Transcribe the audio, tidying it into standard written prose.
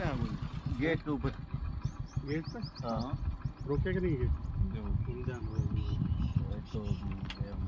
ना गेट के ऊपर। गेट पे हाँ रोके कि नहीं गेट? तो